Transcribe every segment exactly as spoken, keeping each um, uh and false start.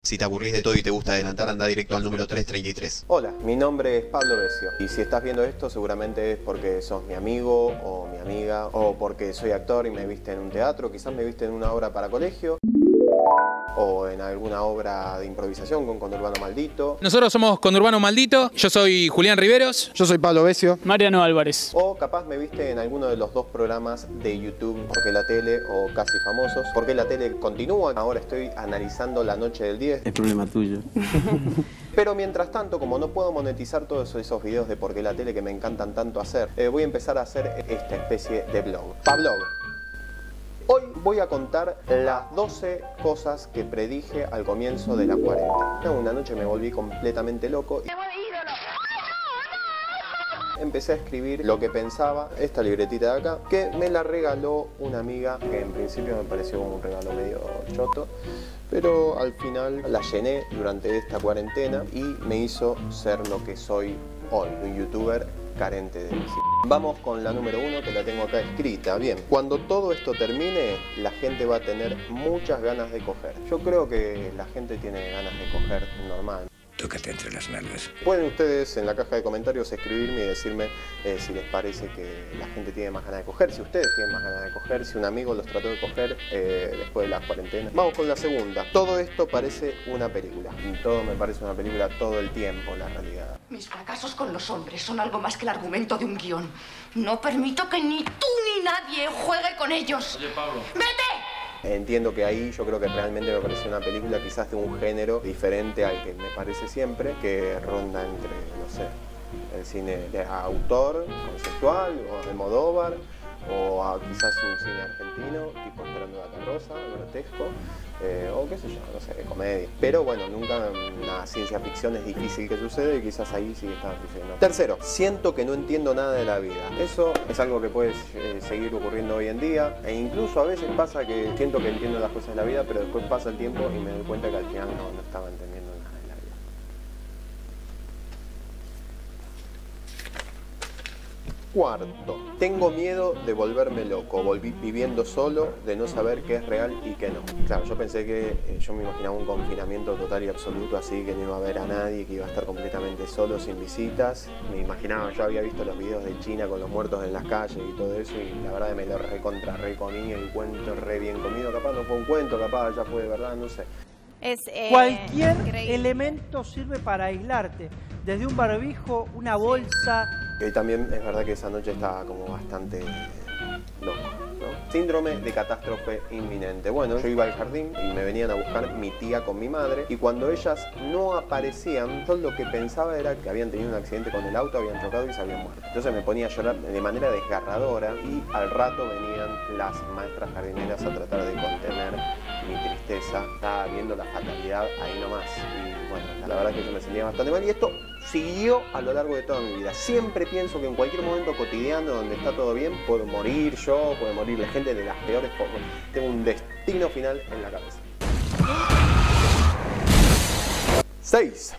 Si te aburrís de todo y te gusta adelantar, anda directo al número trescientos treinta y tres. Hola, mi nombre es Pablo Besio y si estás viendo esto seguramente es porque sos mi amigo o mi amiga o porque soy actor y me viste en un teatro, quizás me viste en una obra para colegio o en alguna obra de improvisación con Conurbano Maldito. Nosotros somos Conurbano Maldito, yo soy Julián Riveros. Yo soy Pablo Besio. Mariano Álvarez. O capaz me viste en alguno de los dos programas de YouTube, Porque la Tele o Casi Famosos. Porque la Tele continúa, ahora estoy analizando La Noche del diez. Es problema tuyo. Pero mientras tanto, como no puedo monetizar todos esos videos de Porque la Tele que me encantan tanto hacer, eh, voy a empezar a hacer esta especie de blog. Pablog. Hoy voy a contar las doce cosas que predije al comienzo de la cuarentena. Una noche me volví completamente loco y empecé a escribir lo que pensaba, esta libretita de acá, que me la regaló una amiga que en principio me pareció como un regalo medio choto, pero al final la llené durante esta cuarentena y me hizo ser lo que soy hoy, un youtuber carente de éxito. Vamos con la número uno, que la tengo acá escrita. Bien, cuando todo esto termine, la gente va a tener muchas ganas de coger. Yo creo que la gente tiene ganas de coger normal. Tócate entre las nalgas. Pueden ustedes en la caja de comentarios escribirme y decirme eh, si les parece que la gente tiene más ganas de coger, si ustedes tienen más ganas de coger, si un amigo los trató de coger eh, después de la cuarentena. Vamos con la segunda. Todo esto parece una película. Y todo me parece una película todo el tiempo, la realidad. Mis fracasos con los hombres son algo más que el argumento de un guión. No permito que ni tú ni nadie juegue con ellos. Oye, Pablo. ¡Vete! Entiendo que ahí yo creo que realmente me parece una película quizás de un género diferente al que me parece siempre, que ronda entre, no sé, el cine de autor, conceptual, o de Almodóvar, o a quizás un cine argentino, tipo Esperando la carroza, grotesco, eh, o qué sé yo, no sé, de comedia. Pero bueno, nunca una ciencia ficción es difícil que sucede y quizás ahí sí está sucediendo. Tercero, siento que no entiendo nada de la vida. Eso es algo que puede eh, seguir ocurriendo hoy en día, e incluso a veces pasa que siento que entiendo las cosas de la vida, pero después pasa el tiempo y me doy cuenta que al final no, no estaba entendiendo nada de la vida. Cuarto, tengo miedo de volverme loco, volví viviendo solo, de no saber qué es real y qué no. Claro, yo pensé que, eh, yo me imaginaba un confinamiento total y absoluto, así que no iba a ver a nadie, que iba a estar completamente solo, sin visitas. Me imaginaba, yo había visto los videos de China con los muertos en las calles y todo eso, y la verdad que me lo recontra recomí, el cuento re bien comido. Capaz no fue un cuento, capaz ya fue de verdad, no sé. Es, eh, Cualquier increíble. elemento sirve para aislarte, desde un barbijo, una bolsa. Y también es verdad que esa noche estaba como bastante loco, ¿no? Síndrome de catástrofe inminente. Bueno, yo iba al jardín y me venían a buscar mi tía con mi madre, y cuando ellas no aparecían, yo lo que pensaba era que habían tenido un accidente con el auto, habían chocado y se habían muerto. Entonces me ponía a llorar de manera desgarradora y al rato venían las maestras jardineras a tratar de contener mi tristeza. Estaba viendo la fatalidad ahí nomás y bueno, la verdad que yo me sentía bastante mal y esto siguió a lo largo de toda mi vida. Siempre pienso que en cualquier momento cotidiano donde está todo bien, puedo morir yo, puede morir la gente de las peores formas. Tengo un destino final en la cabeza. seis.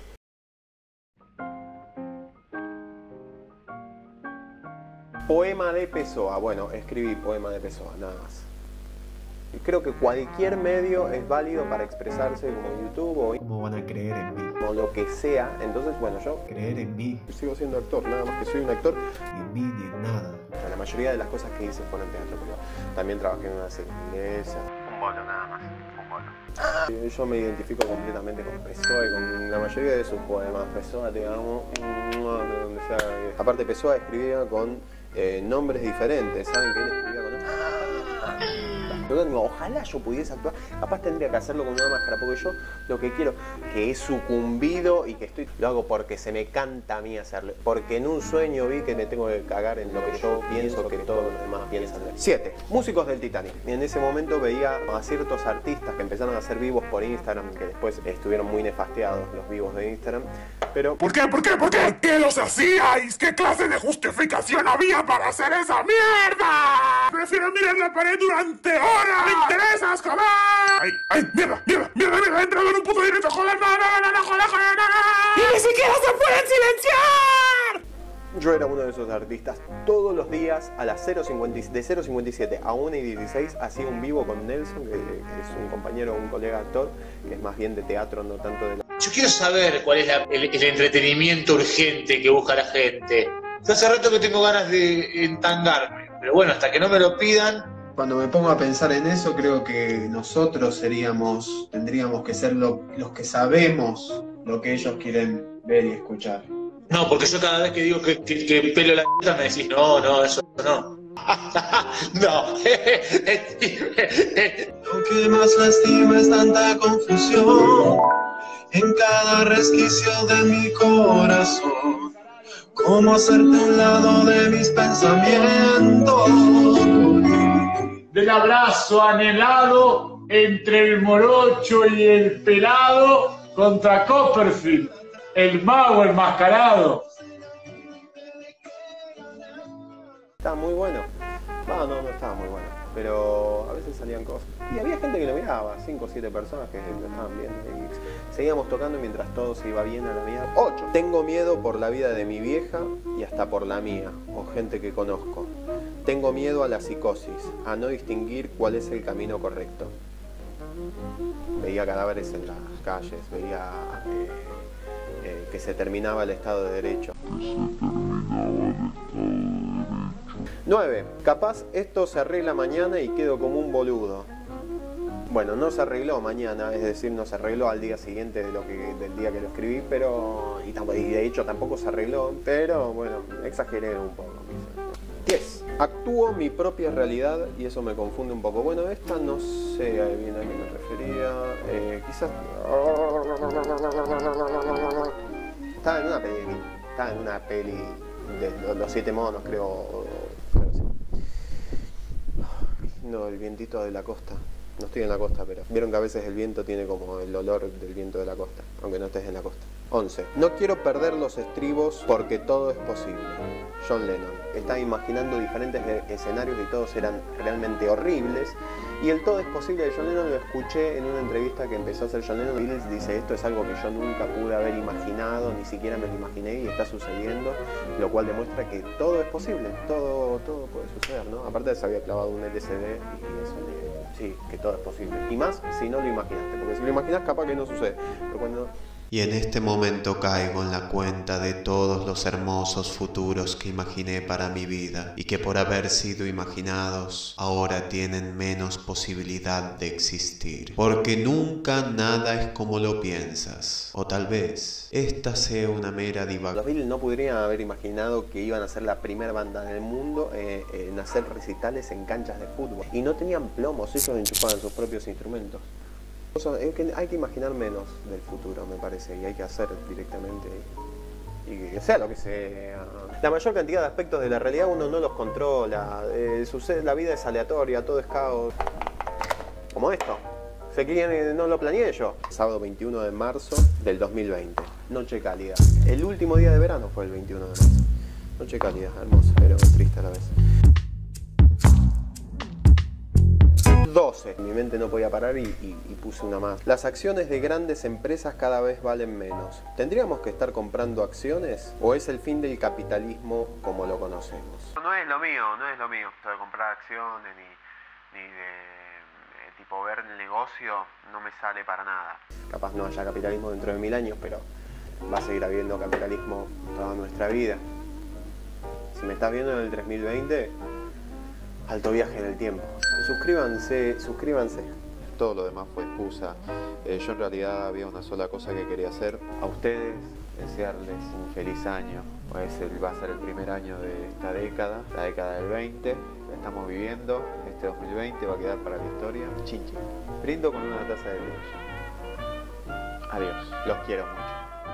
Poema de Pessoa. Bueno, escribí poema de Pessoa, nada más. Creo que cualquier medio es válido para expresarse, como YouTube o ¿Cómo van a creer en mí? o lo que sea. Entonces, bueno, yo Creer en mí, sigo siendo actor, nada más que soy un actor. ni en mí, ni en nada. La mayoría de las cosas que hice fueron teatro, pero también trabajé en una serie inglesa. Un bolo nada más, un bolo. Yo me identifico completamente con Pessoa y con la mayoría de sus poemas. Pessoa, te amo, de donde sea. Aparte, Pessoa escribía con eh, nombres diferentes, ¿saben? Que él escribía con nombres. Ojalá yo pudiese actuar, capaz tendría que hacerlo con una máscara, porque yo lo que quiero, que he sucumbido y que estoy, lo hago porque se me canta a mí hacerlo, porque en un sueño vi que me tengo que cagar en lo que yo pienso que todos los demás piensan. Siete, músicos del Titanic. En ese momento veía a ciertos artistas que empezaron a hacer vivos por Instagram, que después estuvieron muy nefasteados los vivos de Instagram, pero... ¿Por qué? ¿Por qué? ¿Por qué? ¿Por qué los hacíais? ¿Qué clase de justificación había para hacer esa mierda? Prefiero mirar la pared durante horas. ¡Me interesas, joder! ¡Ay, ay, mierda, mierda, mierda, mierda! ¡He entrado en un puto directo, joder! ¡No, no, no, no, joder, joder, no, no! ¡Y ni siquiera se pueden silenciar! Yo era uno de esos artistas. Todos los días a las cero cincuenta, de cero cincuenta y siete a una y dieciséis hacía un vivo con Nelson, que es un compañero, un colega actor, que es más bien de teatro, no tanto de la... Yo quiero saber cuál es la, el, el entretenimiento urgente que busca la gente. Hace rato que tengo ganas de entangarme, pero bueno, hasta que no me lo pidan. Cuando me pongo a pensar en eso, creo que nosotros seríamos, tendríamos que ser lo, los que sabemos lo que ellos quieren ver y escuchar. No, porque yo cada vez que digo que, que, que pelo la puta me decís, no, no, eso no. No. Lo que más lastima es tanta confusión en cada resquicio de mi corazón. Cómo hacerte un lado de mis pensamientos. Del abrazo anhelado entre el morocho y el pelado contra Copperfield, el mago enmascarado. Estaba muy bueno. No, no, no estaba muy bueno. Pero a veces salían cosas. Y había gente que lo miraba, cinco o siete personas que lo estaban viendo. Y seguíamos tocando mientras todo se iba bien a la mierda. ocho. Tengo miedo por la vida de mi vieja y hasta por la mía, o gente que conozco. Tengo miedo a la psicosis, a no distinguir cuál es el camino correcto. Veía cadáveres en las calles, veía eh, eh, que se terminaba el Estado de Derecho. nueve. Capaz esto se arregla mañana y quedo como un boludo. Bueno, no se arregló mañana, es decir, no se arregló al día siguiente de lo que, del día que lo escribí, pero... Y, y de hecho tampoco se arregló, pero bueno, exageré un poco. diez. Actúo mi propia realidad y eso me confunde un poco. Bueno, esta no sé bien a qué me refería. Eh, quizás... Estaba en una peli, estaba en una peli de los siete monos, creo. creo sí. No, el vientito de la costa. No estoy en la costa, pero vieron que a veces el viento tiene como el olor del viento de la costa, aunque no estés en la costa. once. No quiero perder los estribos porque todo es posible. John Lennon. Estaba imaginando diferentes escenarios y todos eran realmente horribles. Y el todo es posible de John Lennon lo escuché en una entrevista que empezó a hacer John Lennon. Beatles dice, esto es algo que yo nunca pude haber imaginado, ni siquiera me lo imaginé y está sucediendo, lo cual demuestra que todo es posible, todo, todo puede suceder, ¿no? Aparte se había clavado un L C D y eso le... sí, que todo es posible. Y más si no lo imaginaste, porque si lo imaginas capaz que no sucede. Pero cuando... Y en este momento caigo en la cuenta de todos los hermosos futuros que imaginé para mi vida y que por haber sido imaginados ahora tienen menos posibilidad de existir. Porque nunca nada es como lo piensas. O tal vez esta sea una mera divagación. Los Beatles no podrían haber imaginado que iban a ser la primera banda del mundo eh, en hacer recitales en canchas de fútbol. Y no tenían plomos, ellos enchufaban sus propios instrumentos. Es que hay que imaginar menos del futuro, me parece, y hay que hacer directamente y que sea lo que sea. La mayor cantidad de aspectos de la realidad uno no los controla, eh, sucede, la vida es aleatoria, todo es caos. Como esto, se quieren, no lo planeé yo. Sábado veintiuno de marzo del dos mil veinte, noche cálida. El último día de verano fue el veintiuno de marzo. Noche cálida, hermosa, pero triste a la vez. doce. Mi mente no podía parar y, y, y puse una más. Las acciones de grandes empresas cada vez valen menos. ¿Tendríamos que estar comprando acciones? ¿O es el fin del capitalismo como lo conocemos? No es lo mío, no es lo mío. Esto de comprar acciones ni, ni de, de tipo ver el negocio no me sale para nada. Capaz no haya capitalismo dentro de mil años, pero va a seguir habiendo capitalismo toda nuestra vida. Si me estás viendo en el tres mil veinte, alto viaje en el tiempo. Suscríbanse, suscríbanse. Todo lo demás fue excusa. Eh, yo en realidad había una sola cosa que quería hacer. A ustedes, desearles un feliz año. Pues el, va a ser el primer año de esta década, la década del veinte. La estamos viviendo. Este dos mil veinte va a quedar para la historia. Chinchi. Brindo con una taza de leche. Adiós. Los quiero mucho.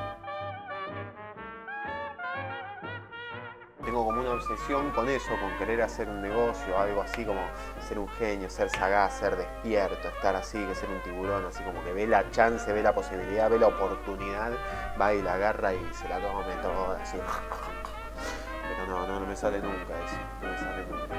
Tengo como una obsesión con eso, con querer hacer un negocio, algo así como ser un genio, ser sagaz, ser despierto, estar así, que ser un tiburón, así como que ve la chance, ve la posibilidad, ve la oportunidad, va y la agarra y se la come toda así. Pero no, no, no me sale nunca eso, no me sale nunca.